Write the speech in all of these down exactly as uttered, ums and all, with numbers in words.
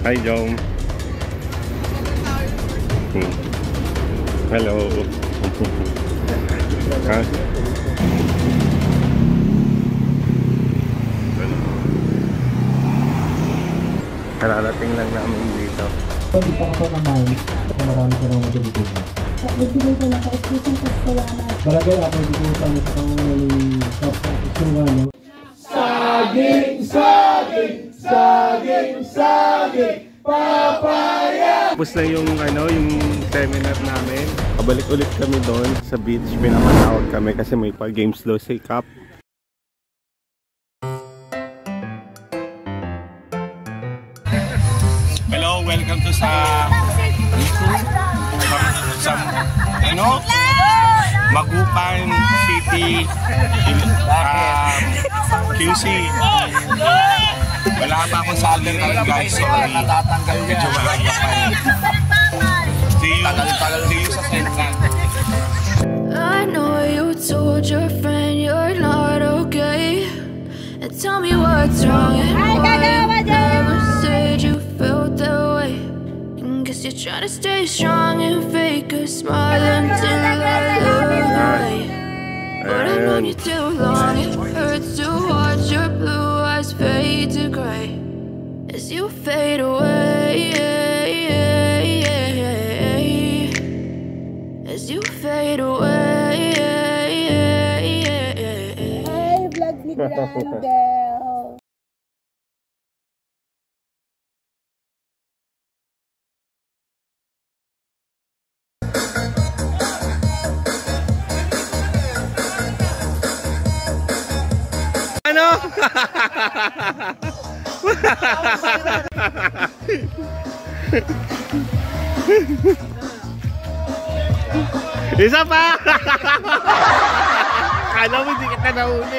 Hi, Jom. Hello. Ha? Kararating lang namin dito. Hindi pa ako naman. Marami ka nang magbibigay. Nagbibigay ko lang ka excusing kasi salamat. Barangay ako bibigay sa mga pangaling kapag-isuwa. Saging, saging, saging, saging, papaya! Tapos na yung, ano, yung seminar namin. Kabalik ulit kami doon sa beach. Pinamatawag kami kasi may pa-games daw sa Cup. Hello, welcome to sa sa ano? Magupan City uh, Q C. Wala pa akong salary guys, sorry. Medyo mahal pa. See you, see you sa Central. I know you told your friend you're not okay, and tell me what's wrong and why you never said you felt that way. And guess you're trying to stay strong and fake a smile until I look away. But I've known you too long, it hurts to watch your blue eyes fade to gray as you fade away, as you fade away. Ay, vlog ni Grandel. Ano? Isa pa! Kala mo hindi kita nahuli.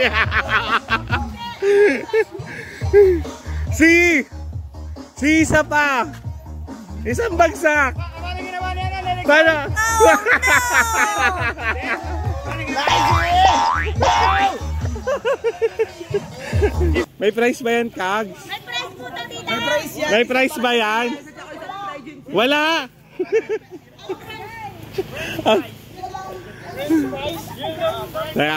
Si! Si isa pa! Isang bagsak! Para! May price ba yan, Kags? May price po na dito. May price yan. May price ba yan? Wala! Kaya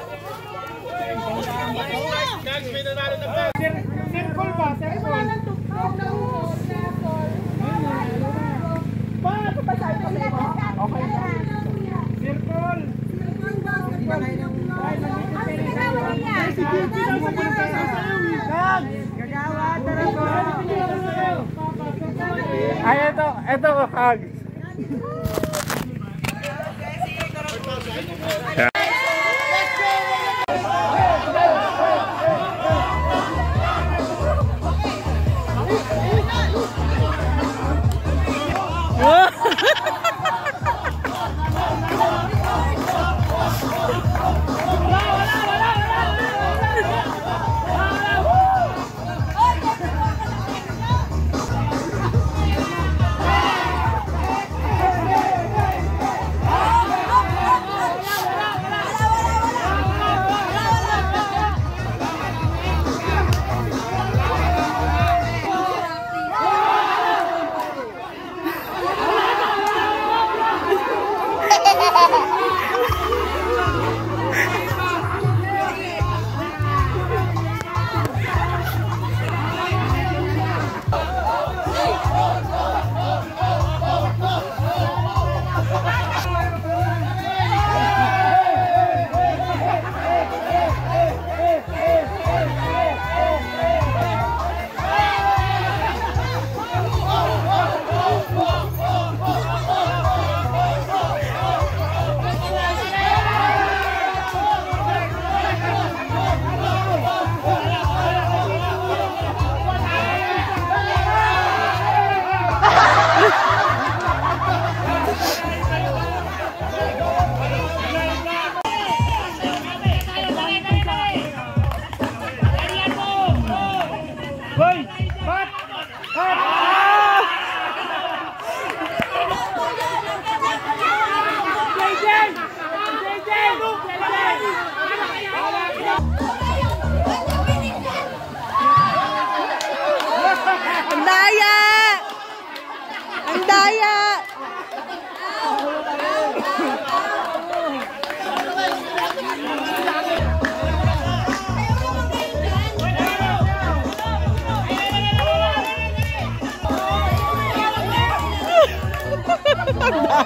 Circle ba? Circle. Paano pa sa ito? Okay. Circle. Gagawa, talaga. ay, ito, ito ko, Kags.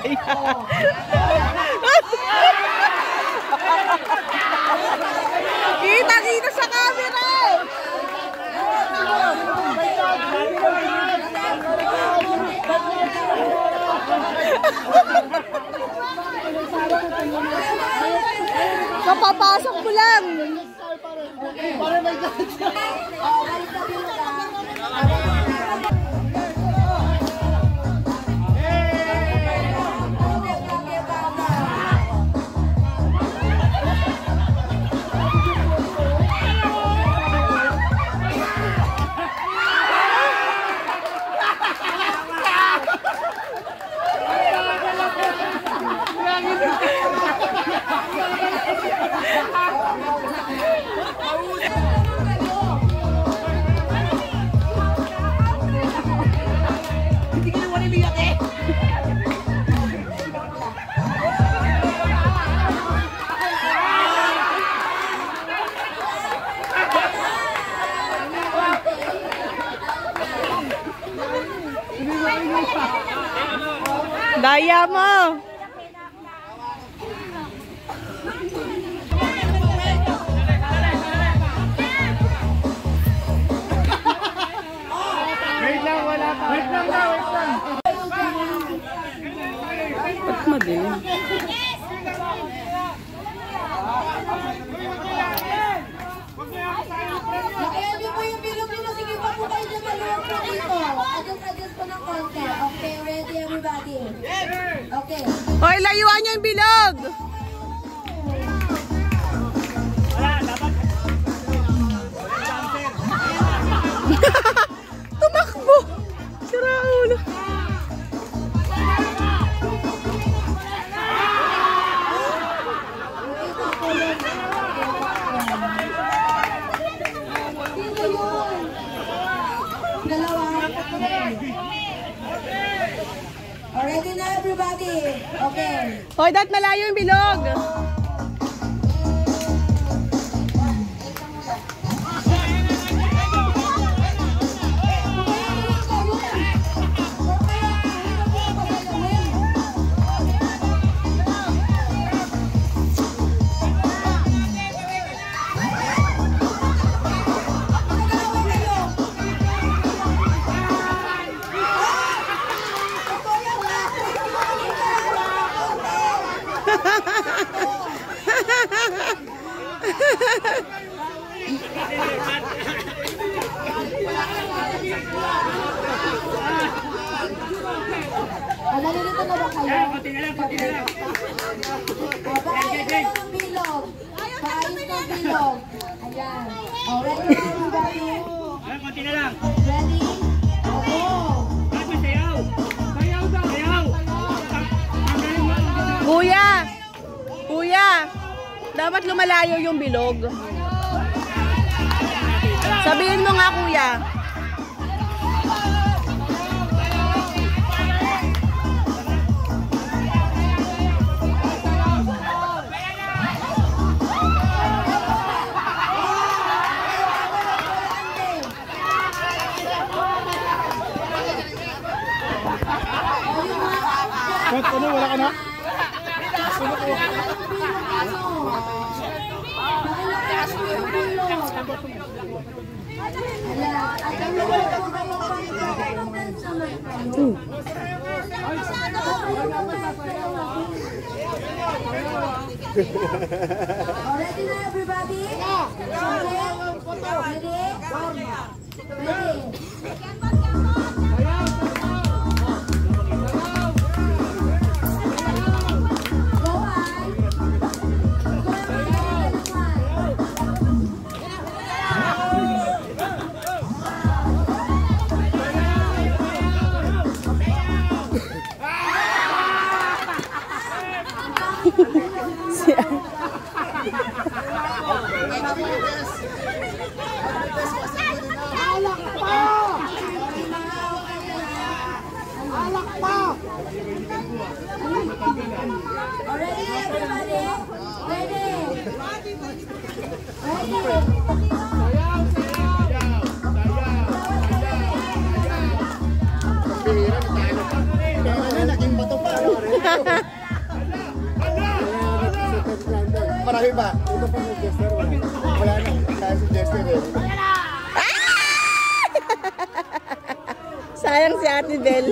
Kita-kita sa camera! Kapapasok mo lang! Daya mo! Wait lang, wala pa. Wait lang daw, wait lang. Ba't madilim? Nakayabi po yung bilog nyo. Sige pa po kayo dyan maluwag po dito. Adjust-adjust po ng konti. Okay, ready everybody? Okay. Hoy, layuan niyo yung bilog! Tumakbo! Sira ulo! Dalawa. Ready na everybody? Okay. Hoy, dat malayo yung bilog! Nalilito na ba kayo? Konti na lang, konti na lang. Paayos na ng bilog. Paayos ng bilog. Ayan. O, ready na everybody? Konti na lang. Ready? Go! Sayaw! Sayaw daw! Sayaw! Kuya! Kuya! Dapat lumalayo yung bilog. Sabihin mo nga, kuya. Ba't ano? Wala ka na? Ready na everybody? Ready? Ready? Ready, everybody? Ready? Ready? marami ba? Ito pa yung Jester. Wala na. Kaya si Jester eh. Sayang si Ate Bel.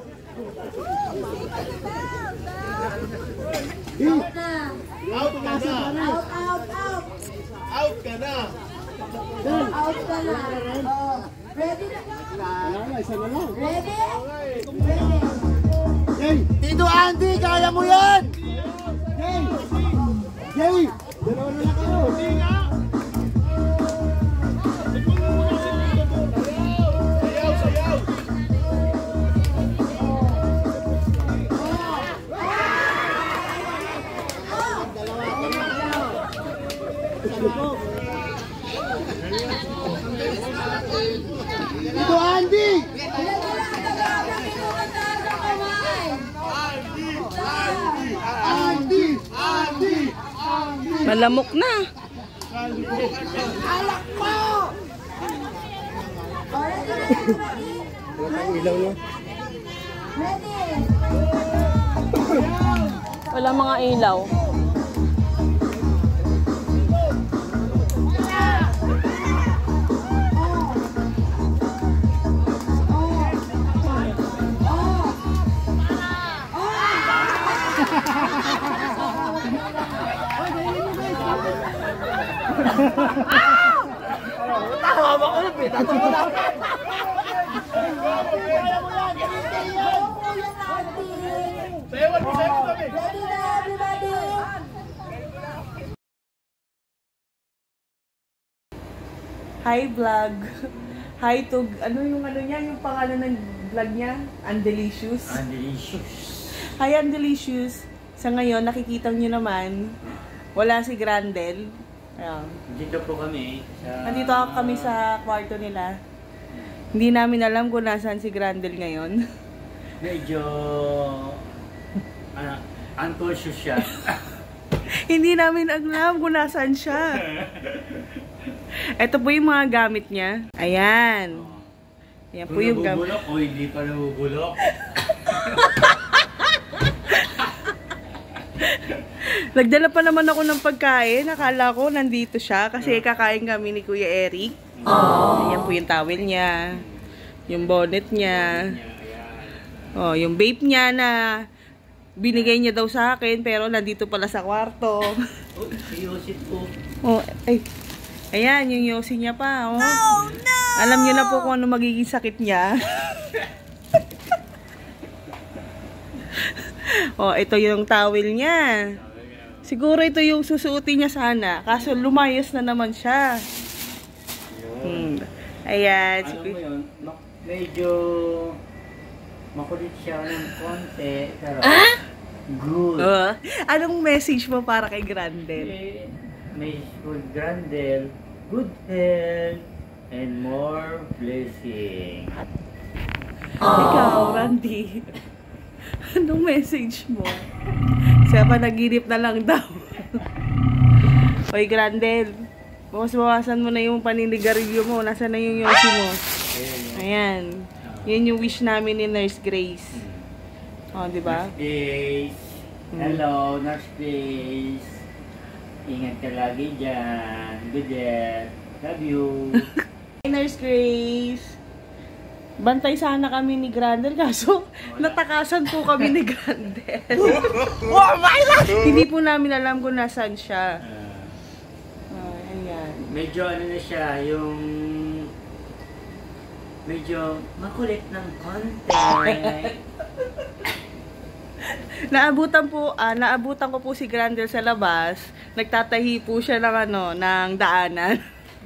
Out na. Out ka na. Out, out, out. Out ka na. Out ka na. Oh. Ready na? Wala na, isa na lang. Ready? Ready. Jay! Tito Andy, kaya mo yan! Jay! Jay! Dalawa na lang kayo. Sayaw, sayaw! Tito Andy! Andy! Andy! Malamok na. Alak mo! Oh, ready na? Ready? Ilaw na. Ready? Wala mga ilaw. Tawa ko na, pita. Tawa na. Sayawan mo, sayawan mo. Ready na, everybody? Hi vlog. Hi to, ano yung ano niya, yung pangalan ng vlog niya? Undelicious. Undelicious. Hi Undelicious. Sa ngayon, nakikita niyo naman, wala si Grandel. Ayan. Dito po kami sa... Nandito ako kami sa kwarto nila. Hindi namin alam kung nasaan si Grandel ngayon. Medyo... Uh, unconscious siya. Hindi namin alam kung nasaan siya. Ito po yung mga gamit niya. Ayan. Ayan po Kung yung gamit. nabubulok o hindi pa nabubulok. Nagdala pa naman ako ng pagkain. Nakala ko nandito siya kasi kakain kami ni Kuya Eric. Ayan po yung towel niya. Yung bonnet niya. Oh, yung vape niya na binigay niya daw sa akin pero nandito pala sa kwarto. Oh, siyosit po. Oh, ay. Ayan, yung yosi niya pa. Oh. Oh, no! Alam niyo na po kung ano magiging sakit niya. Oh, ito yung towel niya. Siguro ito yung susuotin niya sana. Kaso lumayas na naman siya. Hmm. Ayan. Alam mo yun, ma- medyo makulit siya ng konti. Pero Ah? good. Oh, anong message mo para kay Grandel? Eh, may good Grandel, good health, and more blessing. Ikaw, Randy. Anong message mo? Siya pa naginip na lang daw. Hoy, Grandel. Bawas-bawasan mo na yung paninigarilyo mo. Nasaan na yung yosi mo? Ayan. Yan yung wish namin ni Nurse Grace. O, oh, di ba? Nurse Grace. Hello, Nurse Grace. Ingat ka lagi dyan. Good day. Love you. Hey, Nurse Grace. Bantay sana kami ni Grandel, kaso natakasan po kami ni Grandel. Oh my God! Hindi po namin alam kung nasaan siya. Uh, Oh, ayan. medyo ano na siya, yung medyo makulit ng konti. Naabutan po, ah, naabutan ko po si Grandel sa labas. Nagtatahi po siya ng ano, ng daanan.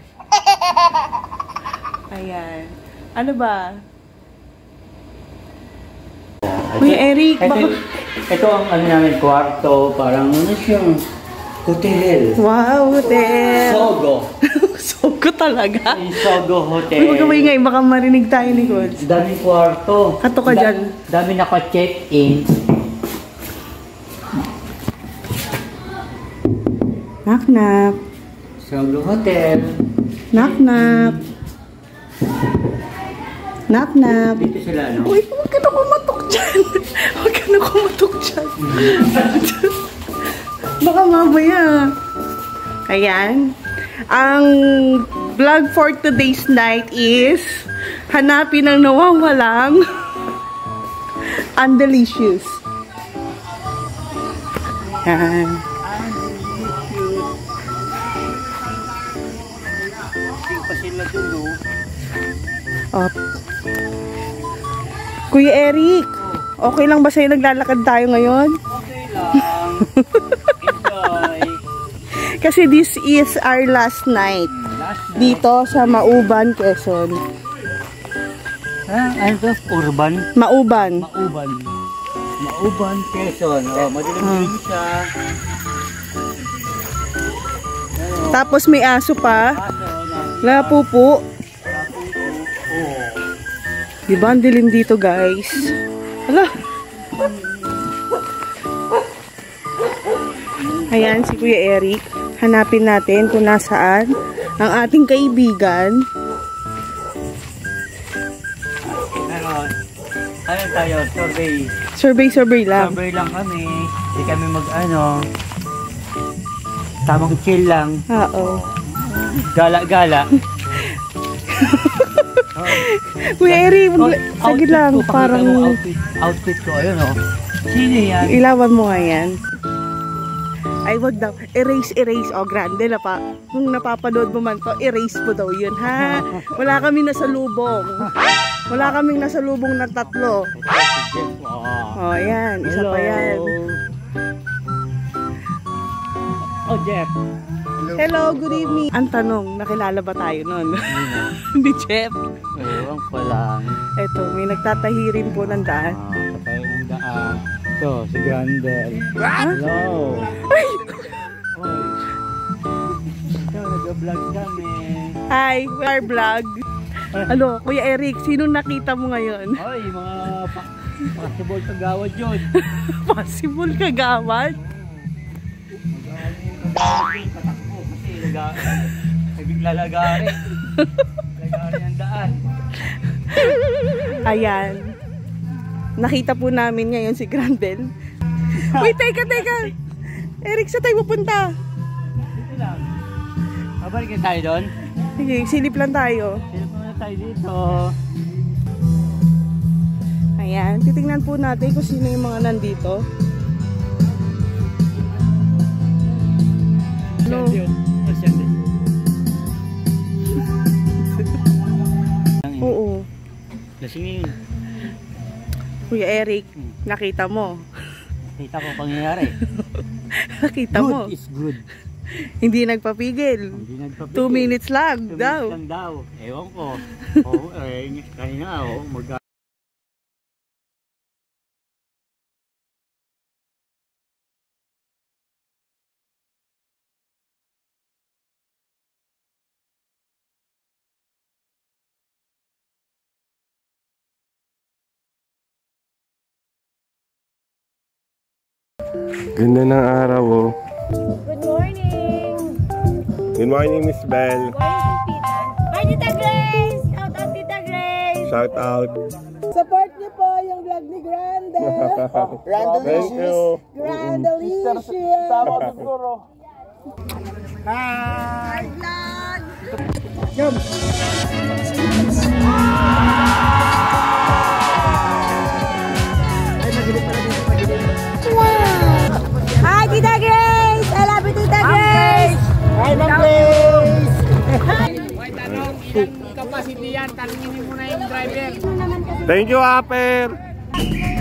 Ayan. Ano ba? Uy, Eric, ito, baka... ito ang ano namin, kwarto, parang ano siyang hotel. Wow, hotel! Sogo. Sogo talaga? Yung Sogo Hotel. Uy, magkabay nga, baka marinig tayo ni Coach. Daming kwarto. Kato ka Da- dyan. Dami naka-check-in. Knock-knock. Sogo Hotel. Knock-knock. Knock-knock. Dito sila, no? Uy, huwag ka na kumatok dyan. Huwag ka na kumatok dyan. Baka mamaya. Ayan. Ang vlog for today's night is hanapin ang nawawalang Undelicious. Ayan. Up. Kuya Eric, okay lang ba sa'yo naglalakad tayo ngayon? Okay lang. Enjoy. Kasi this is our last night. Last night. Dito sa Mauban, Quezon. Ah, ano to? Urban? Mauban. Mauban. Mauban, Quezon. Oh, madilim-dilim siya. Tapos may aso pa. Aso, Wala pupo. oh. Diba ang dilim dito, guys? Hala. Ayan si Kuya Eric. Hanapin natin kung nasaan ang ating kaibigan. Ano? Ano tayo? Survey. Survey-survey lang. Survey lang kami. Hindi kami mag-ano. Tamang chill lang. Oo. Gala-gala. Kuya Eric, sige lang. Ko, Parang outfit, outfit ko. Ayun o. Oh. Sino yan? ilawan mo nga yan. Ay, wag daw. Erase, erase. O, grande na pa. Kung napapanood mo man to, erase mo daw yun, ha? Wala kami nasa lubong. Wala kaming nasa lubong na tatlo. O, yan. Isa pa yan. Oh, Jeff. Hello, good evening. Ang tanong, nakilala ba tayo nun? Hindi, Jeff. Ewan ko lang. Eto, may nagtatahirin po ng daan. Ah, patay ng daan. Ito, si Grandel. Hello. Ay! Oy. Ito, nag-vlog kami. Hi, we are vlog. Ano, Kuya Eric, sino nakita mo ngayon? Oy, mga pa possible kagawad yun. Possible kagawad? Patakbo kasi naglalagari. Lagari ang daan. Ayan. Nakita po namin ngayon si Grandel. Wait, teka, teka. Eric, saan tayo pupunta? Dito lang. Mabalikin tayo doon. Sige, silip lang tayo. Silip muna tayo dito. Ayan, titingnan po natin kung sino yung mga nandito. Hello. Oo. Lasingin. Kuya Eric, nakita mo. Nakita ko pangyayari. Nakita Good mo. is good. Hindi nagpapigil. Hindi nagpapigil. Two minutes lang Two daw. minutes lang daw. Ewan ko. Oo, eh, kanina ako. Mag Ganda ng araw, oh. Good morning! Good morning, Miss Bell. Hi, Tita Grace! Shout out, Tita Grace! Shout out. Support niyo po yung vlog ni Grandel. Thank you. Grandelicious. Hi! Vlog. Jump! Hi, Tita Grace! I love you, Tita Grace! Hi, Ma'am Grace! Thank you, Aper.